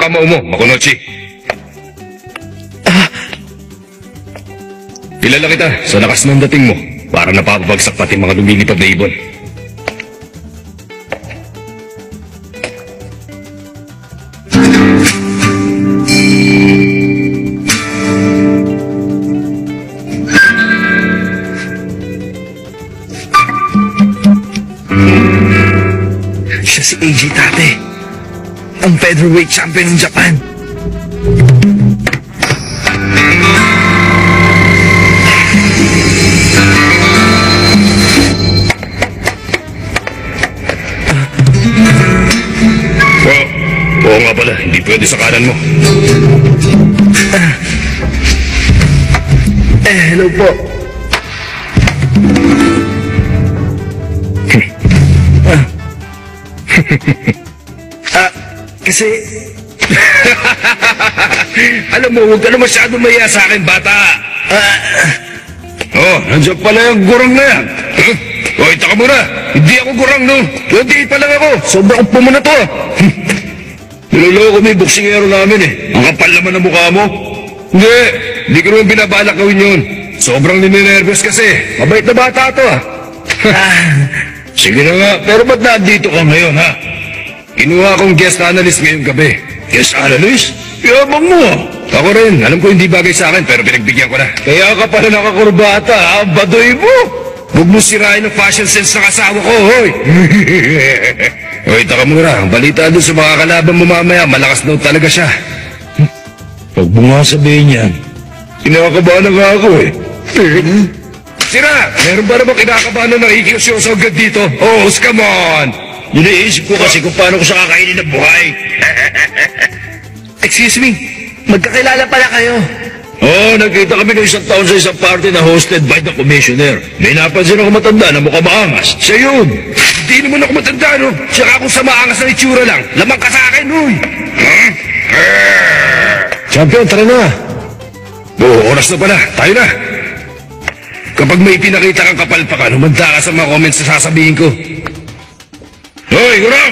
kamao mo, Makunochi. Kilala kita sa lakas ng dating mo. Para napapabagsak pati mga lumilipad na ibon. Siya si AJ Tate, ang featherweight champion ng Japan. Oo nga pala, hindi pwede sa kanan mo. Hello po. Kasi... Alam mo, huwag ka na masyadong maya sa akin, bata. Nandiyan pala yung gurang na yan. Hoy, taka muna. Hindi ako gurang, no? 28 pa lang ako. Sobrang upo mo na to. Niloloko mo yung boksingero namin eh. Ang kapal naman ang mukha mo. Hindi ko naman binabalak gawin yun. Sobrang nininervous kasi. Mabait na bata to Sige na nga, pero ba't nandito ka ngayon ha? Kinuha akong guest analyst ngayong gabi. Guest analyst? Yabang mo Ako rin, alam ko hindi bagay sa akin pero pinagbigyan ko na. Kaya ka pala nakakurbata, badoy mo. Huwag mo sirain ang fashion sense ng asawa ko, hoy. Hoy, taka muna, ang balita doon sa mga kalaban mo mamaya, malakas daw talaga siya. Huwag mo nga sabihin yan. Kinakabahan na nga ako eh. Sira, meron ba naman kinakabahan na nakikisyoso agad dito? Oh, come on! Iniisip ko kasi kung paano ko siya kakainin ng buhay. Excuse me, magkakilala pala kayo. Nagkita kami ng isang taon sa isang party na hosted by the commissioner. May napansin ako matanda na mukhang maangas. Siya yun. Hindi naman ako matanda, no? Tsaka kung sa maangas na itsura lang, lamang ka sa akin, huy! Champion, tara na. Oras na pala. Tayo na. Kapag may pinakita kang kapalpakan, humanda ka sa mga comments na sasabihin ko. Hoy, Gurang!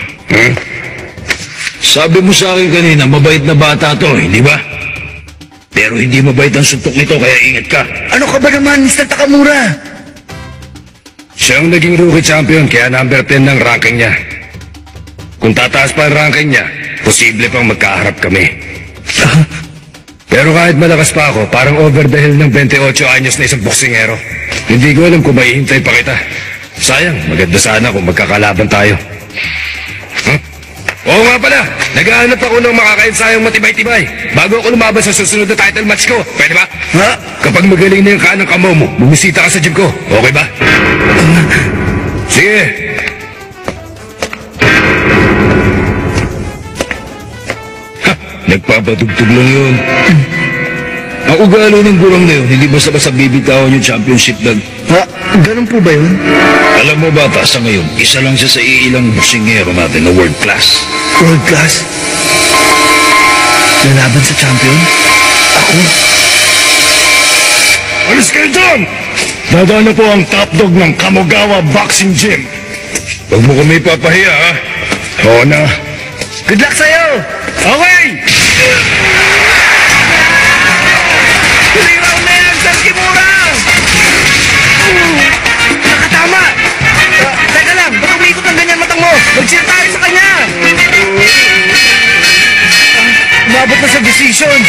Sabi mo sa akin kanina, mabait na bata to, hindi ba? Pero hindi mabait ang suntok nito, kaya ingat ka. Ano ka ba naman, Mr. Takamura? Siya ang naging rookie champion, kaya number 10 ng ranking niya. Kung tataas pa ang ranking niya, posible pang magkaharap kami. Pero kahit malakas pa ako, parang over the hill ng 28 anyos na isang boksingero. Hindi ko alam kung maihintay pa kita. Sayang, maganda sana kung magkakalaban tayo. Oo nga pala, naghahanap ako ng makakaensayong matibay-tibay bago ako lumaban sa susunod na title match ko. Pwede ba? Kapag magaling na yung kanang kamao mo, bumisita ka sa gym ko. Okay ba? Sige. Nagpapadugtog lang yun. Ang ugali ng Gurang na yun, hindi basta-basta bibitawan yung championship belt. Ganun po ba yun? Alam mo bata, sa ngayon, isa lang siya sa iilang boksingero natin na world class. World class? Lalaban sa champion? Ako? Alis kayo dyan! Dadaan na po ang top dog ng Kamogawa Boxing Gym. Huwag mo kami papahiya, ha? Oo na. Good luck sa'yo! Okay! Tuliraw na yan, Sir Kimura! Nakatama! Teka lang, ba't umikot ng ganyan matang mo? Mag-cheer tayo sa kanya! Umabot na sa decision!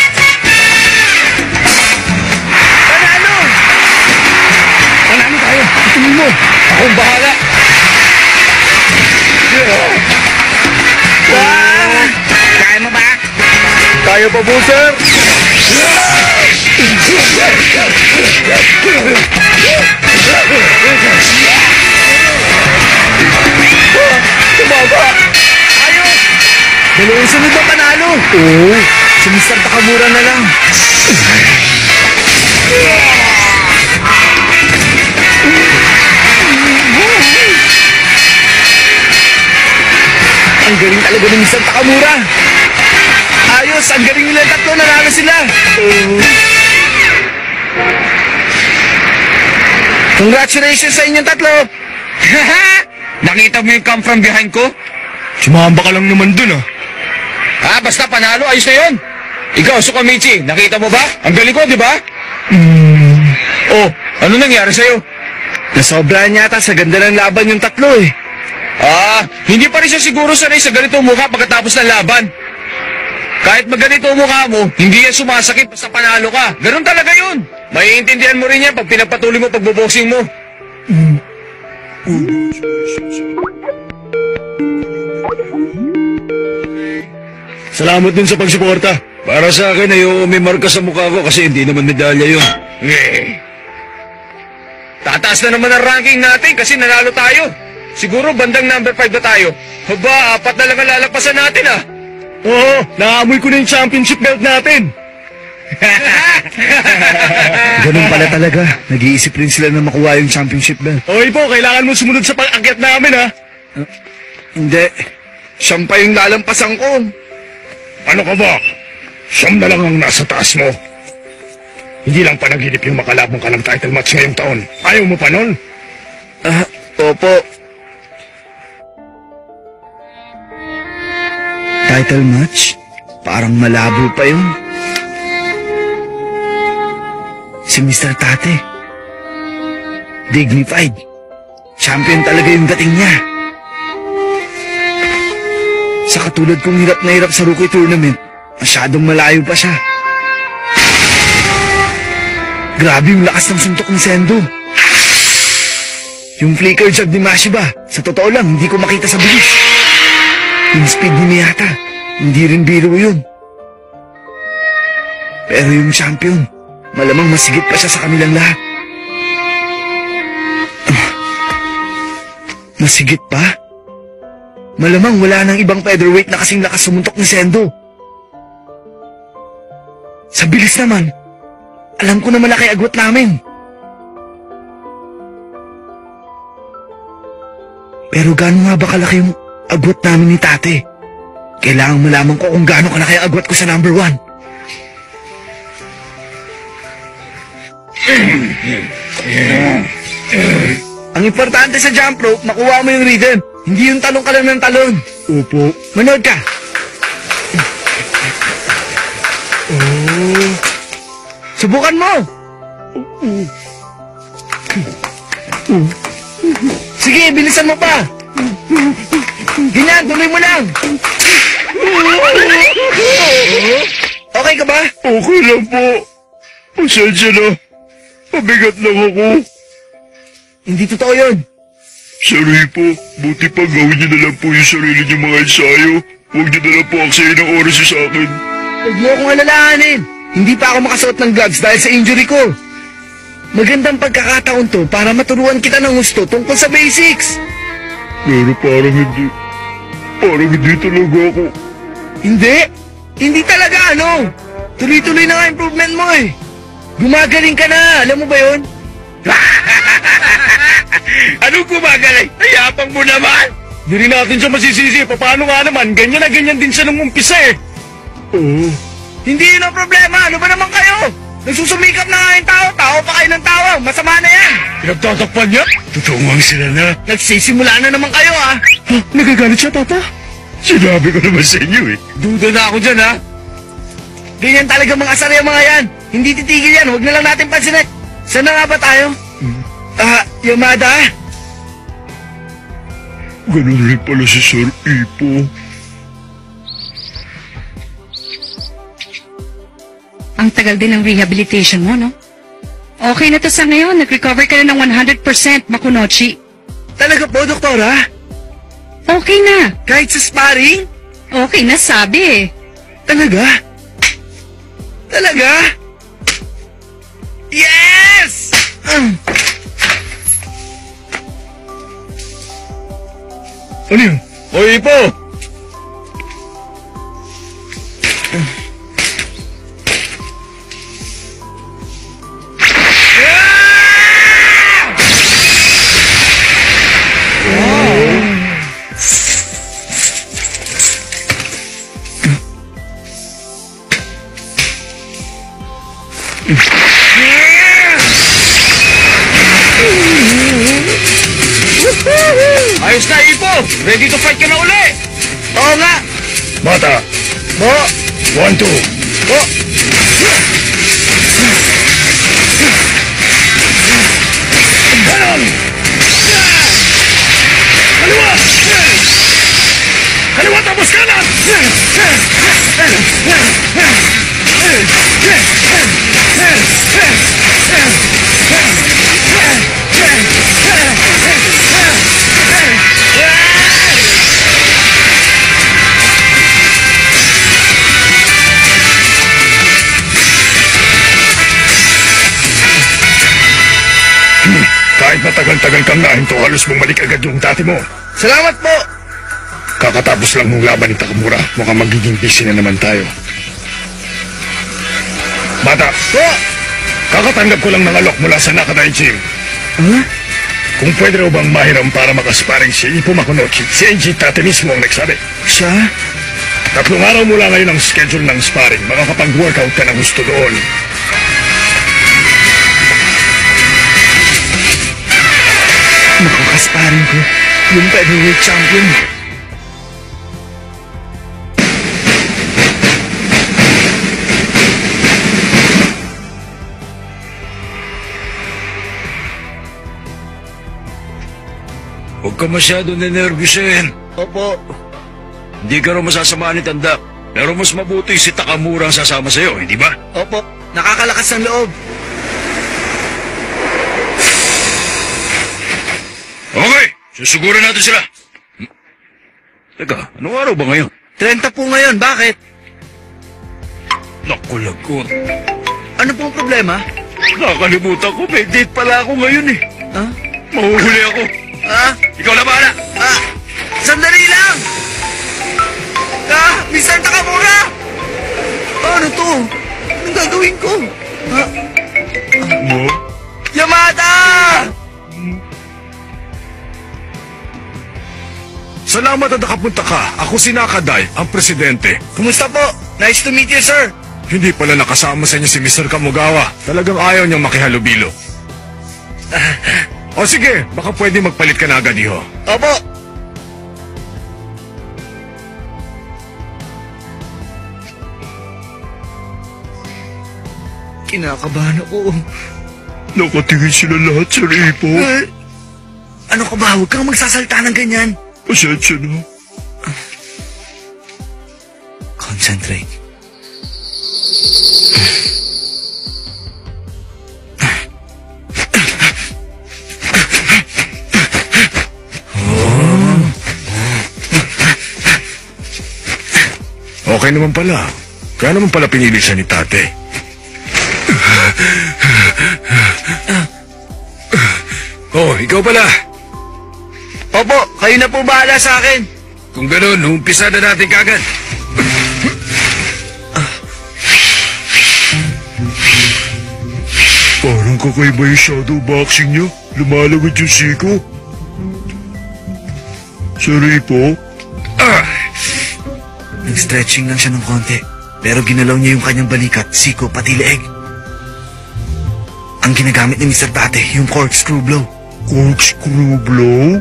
Panalo! Panalo tayo! Ituloy mo! Akong bahala! Kaya mo ba? Tayo pa po, sir! Tumaba! Ayos! Dalawang sunod na panalo! Oo! Si Mr. Takamura na lang! Ang galing talaga ni Mr. Takamura! Ayos! Ang galing nila tatlo! Nanalo sila! Congratulations sa inyong tatlo! Nakita mo yung come from behind ko? Sumamba ka lang naman dun, ah. Basta panalo, ayos na yun. Ikaw, Sukamichi, nakita mo ba? Ang galing ko, di ba? Oh, ano nangyari sa'yo? Nasobrahan yata sa ganda ng laban yung tatlo eh. Hindi pa rin siya siguro sanay sa ganitong mukha pagkatapos ng laban. Kahit maganito ang mukha mo, hindi yan sumasakit basta panalo ka. Ganun talaga yun. Maiintindihan mo rin yan pag pinagpatuloy mo pagboboxing mo. Salamat din sa pagsuporta. Para sa akin, ayoko may marka sa mukha ko kasi hindi naman medalya yun. Tataas na naman ang ranking natin kasi nanalo tayo. Siguro bandang number 5 na tayo. Haba, 4 na lang ang lalapasan natin Oo, naamoy ko na yung championship belt natin. Ganun pala talaga. Nag-iisip rin sila na makuha yung championship belt. Okay po, kailangan mo sumunod sa pag-akyat namin ha. Hindi. Siyam pa yung lalampasan ko. Ano ka ba? Siyam na lang ang nasa taas mo. Hindi lang panaginip yung makalabong ka ng title match ngayong taon. Ayaw mo pa nun? Opo. Title match? Parang malabo pa yun. Si Mr. Tate. Dignified. Champion talaga yung dating niya. Sa katulad kong hirap na hirap sa rookie tournament, masyadong malayo pa siya. Grabe yung lakas ng suntok ni Sendo. Yung flicker jab ni Mashiba, sa totoo lang, hindi ko makita sa bilis. Yung speed ni Miyata, hindi rin biro yun. Pero yung champion, malamang masigit pa siya sa kanilang lahat. Masigit pa? Malamang wala nang ibang featherweight na kasing lakas sumuntok ni Sendo. Sa bilis naman, alam ko na malaki agwat namin. Pero gaano nga ba kalaki yung agwat namin ni Tate? Kailangan malaman ko kung gaano kalaki ang agwat ko sa number 1. Ang importante sa jump rope, makuha mo yung rhythm. Hindi yung talong ka lang ng talon. Opo. Manood ka. Subukan mo. Sige, bilisan mo pa. Ganyan, tuloy mo lang. Okay ka ba? Okay lang po. Pasensya na. Mabigat lang ako. Hindi totoo yun. Sorry po. Buti pa gawin niyo na lang po yung sarili niyo mga ensayo. Huwag niyo na lang po aksayin ng oras sa akin. Huwag mo akong alalahanin. Hindi pa ako makasuot ng gloves dahil sa injury ko. Magandang pagkakataon to para maturuan kita ng gusto tungkol sa basics. Pero parang hindi. Parang hindi talaga ako. Hindi? Hindi talaga ano? Tuloy-tuloy na nga improvement mo eh. Gumagaling ka na, alam mo ba yun? Anong gumagaling? Ayapang mo naman! Di rin natin siya masisisi. Paano nga naman? Ganyan na ganyan din siya nung umpisa eh. Oo. Hindi yun ang problema. Ano ba naman kayo? Nagsusumikap na nga yung tao. Tao pa kayo ng tao. Masama na yan. Pinagtatakpan niya? Totoo nga sila na. Nagsisimula na naman kayo ah. Nagagalit siya, Tata? Sinabi ko naman sa inyo eh. Duda na ako dyan ha. Ganyan talaga mga asar yung mga yan. Hindi titigil yan. Huwag na lang natin pansinin. Saan na nga ba tayo? Yamada? Ganun rin pala si Sir Ipo. Ang tagal din ng rehabilitation mo, no? Okay na to sa ngayon. Nag-recover ka na ng 100%, Makunochi. Talaga po, doktora? Okay na. Kahit sa sparring? Okay na, sabi eh. Talaga? Talaga? Yes! Ano yun? O, Ipo! Ayos na, Ipo! Ready to fight ka na uli! Oo nga! Bata, Po! 1, 2. Po! Kanan! Kaliwa! Kaliwa tapos kanan! Kahit matagal-tagal kang nahinto, halos bumalik agad yung dati mo. Salamat po! Kakatapos lang ng laban ni Takamura. Mukhang magiging busy na naman tayo. Bata, Po! kakatanggap ko lang ng alok mula sa Nakadai Gym. Huh? Kung pwede raw bang mahiram para makasparing si Ippo Makunochi, si Eiji Tate mismo ang nagsabi. Siya? 3 araw mula ngayon ang schedule ng sparring. Makakapag-workout ka ng gusto doon. Makakasparing ko yung featherweight champion. Huwag ka masyado nenervyusin. Opo. Hindi ka raw masasama ni Tanda. Pero mas mabuti si Takamura ang sasama sa'yo, hindi ba? Opo. Nakakalakas ng loob. Okay, susugurin natin sila. Teka, anong araw ba ngayon? 30 po ngayon. Bakit? Naku, lagot. Ano pong problema? Nakakalimutan ko, may date pala ako ngayon eh. Ha? Mahuhuli ako. Ah? Ikaw na bahala. Ah! Sandali lang! Mr. Takamura! Ano to? Anong gagawin ko? Ha? Mo? Yamada! Salamat na nakapunta ka. Ako si Nakadai, ang presidente. Kumusta po? Nice to meet you, sir. Hindi pala nakasama sa inyo si Mr. Kamugawa. Talagang ayaw niyang makihalubilo. O sige, baka pwede magpalit ka na agad, iho. Opo. Kinakabahan ako. Nakatingin sila lahat sa Ippo. Ano ka ba? Huwag kang magsasalta ng ganyan. Pasensya na. Concentrate. Okay naman pala. Kaya naman pala pinili siya ni tate. Oh, ikaw pala. Opo, kayo na po bahala sa akin. Kung gano'n, umpisa na natin kagad. Parang kakaiba yung shadow boxing niya. Lumalawid yung siko. Sorry po. Nag-stretching lang siya ng konti. Pero ginalaw niya yung kanyang balikat, siko, pati leeg. Ang ginagamit ni Mr. Tate, yung corkscrew blow. Corkscrew blow?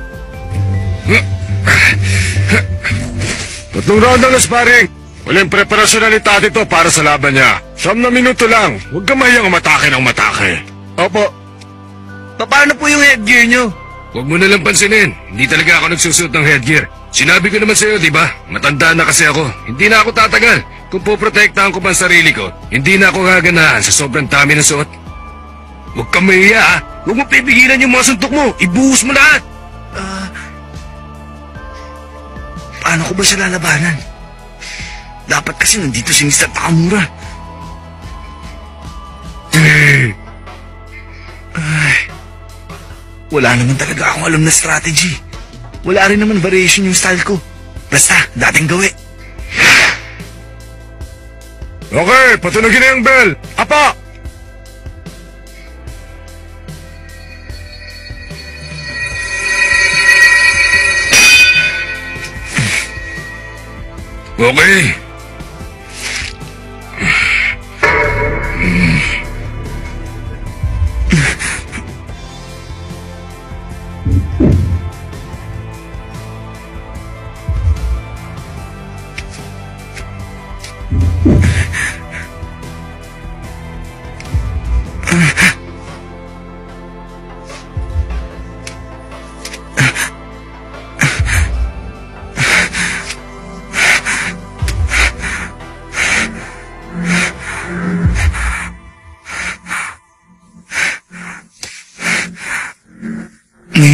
3 round ang sparring. Walang preparasyon na ni tate to para sa laban niya. 9 na minuto lang. Huwag ka mahiyang matake ng matake. Opo. Paano po yung headgear niyo? Huwag mo nalang pansinin. Hindi talaga ako nagsusuot ng headgear. Sinabi ko naman sa'yo, di ba? Matanda na kasi ako. Hindi na ako tatagal. Kung poprotektahan ko pa ang sarili ko, hindi na ako gaganahan sa sobrang dami ng suot. Huwag kang mahiya, ha? Huwag mo pipigilan yung mga suntok mo. Ibuhos mo lahat. Paano ko ba siya lalabanan? Dapat kasi nandito si Mr. Takamura. Wala naman talaga akong alam na strategy. Wala rin naman variation yung style ko. Basta, dating gawi. Okay, patunogin na yung bell. Apa! Okay.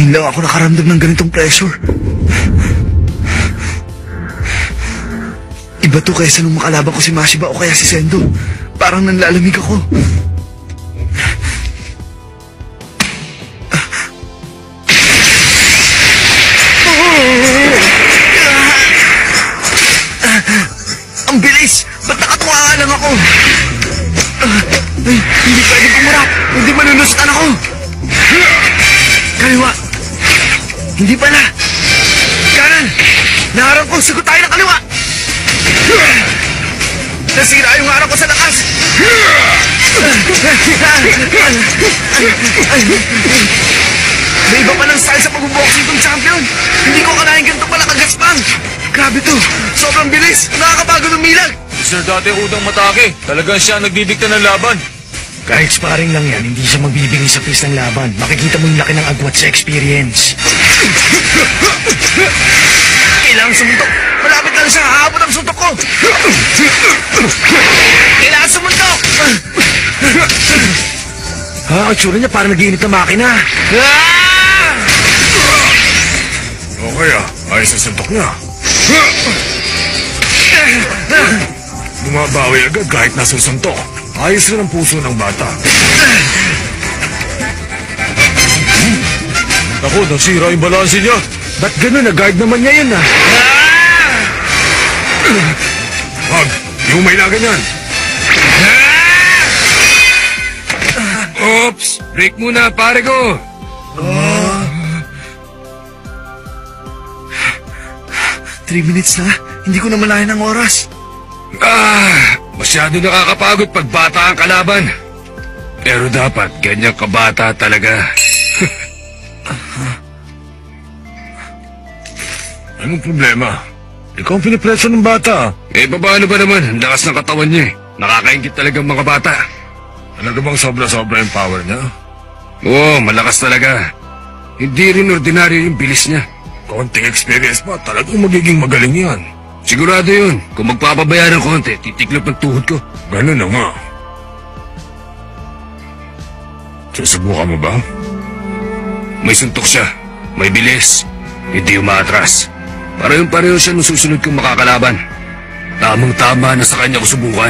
Ngayon lang ako nakaramdam ng ganitong pressure. Iba to kaysa nung makalaban ko si Mashiba o kaya si Sendo. Parang nanlalamig ako. Ang bilis! Ba't nakatuwa nga lang ako? Hindi pwede pumurap! Hindi manunusutan ako! Kaliwa! Hindi pala! Kanan! Naharap ko! Sagot tayo ng kaliwa! Nasira yung harap ko sa lakas! May iba pa ng style sa pag-boxing itong champion! Hindi ko kanahin ganito pala kagaspang! Grabe to! Sobrang bilis! Nakakapagod umilag! Sir, dati udang matake. Talagang siya ang nagdidikta ng laban. Kahit sparring lang yan, hindi siya magbibigay sa pace ng laban. Makikita mo yung laki ng agwat sa experience. Kailangan sumuntok! Malapit lang siya! Hahabot ang suntok ko! Kailangan sumuntok! Ha? Ang tsura niya parang nag-iinit na makina. Okay ayos ang suntok niya. Bumabawi agad kahit nasusuntok. Ayos rin ang puso ng bata. Ako, nasira yung balanse niya. Ba't gano'n? Nag-guard naman niya yun Wag, yung may na ganyan. Oops, break muna pare ko. 3 minutes na? Hindi ko na malayan ang oras. Masyado nakakapagod pag bata ang kalaban. Pero dapat ganyan kabata talaga. Anong problema? Ikaw ang pinipreso ng bata. Paano ba naman? Ang lakas ng katawan niya eh. Nakakaingit talaga ang mga bata. Talaga bang sobra-sobra yung power niya? Oo, malakas talaga. Hindi rin ordinaryo yung bilis niya. Konting experience pa, talagang magiging magaling yan. Sigurado yun. Kung magpapabaya ng konti, titiklop ng tuhod ko. Ganun na nga. Susubukan mo ba? May suntok siya. May bilis. Hindi umaatras. Parehong-pareho siya nung susunod kong makakalaban. Tamang-tama na sa kanya ko subukan.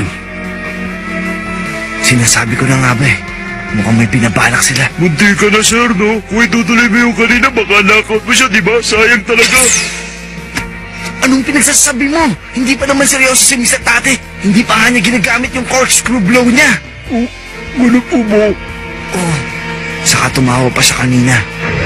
Sinasabi ko na nga ba eh. Mukhang may pinabalak sila. Munti ka na, sir, no? Kung itutuloy mo yung kanina, baka knockout mo siya, di ba? Sayang talaga. Anong pinagsasabi mo? Hindi pa naman seryoso si Mr. Tate. Hindi pa nga niya ginagamit yung corkscrew blow niya. Ano po mo? Oh, saka tumawa pa siya kanina.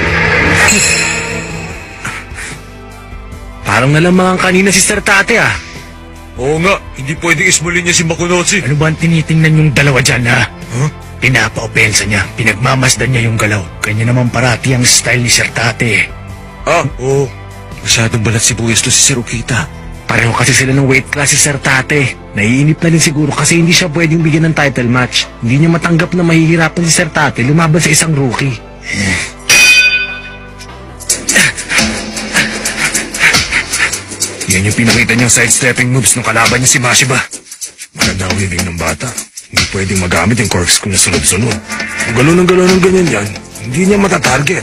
Parang nalamangan kanina si Sir Tate Oo nga, hindi pwedeng ismulin niya si Makunochi. Ano ba ang tinitingnan yung dalawa dyan Pinapa-opensa niya, pinagmamasdan niya yung galaw. Kanya naman parati ang style ni Sir Tate. Oo. Masyadong balat si Buyas to si Sir Okita. Pareho kasi sila ng weight class si Sir Tate. Naiinip na din siguro kasi hindi siya pwedeng bigyan ng title match. Hindi niya matanggap na mahihirapan si Sir Tate lumaban sa isang rookie. Yan yung pinakita niyang sidestepping moves ng kalaban niya si Mashiba. Maganda ang weaving ng bata. Hindi pwedeng magamit yung corkscrew na sunod-sunod. Kung galaw ng ganyan yan, hindi niya matatarget.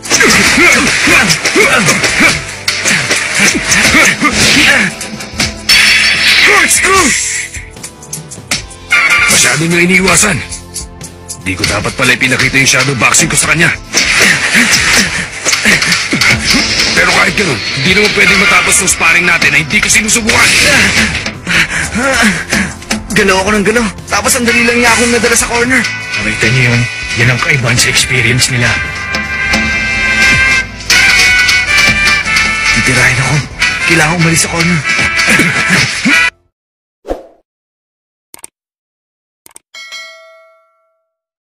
Corkscrew! Masyado niya iniiwasan. Di ko dapat pala ipinakita yung shadow boxing ko sa kanya. Pero kahit ganun, hindi naman pwedeng matapos ng sparring natin na hindi ko sinusubukan. Galaw ako ng galaw. Tapos ang dali lang niya akong nadala sa corner. Nakita niyo yun? Yan ang kaibahan sa experience nila. Titirahin ako. Kailangan umalis sa corner.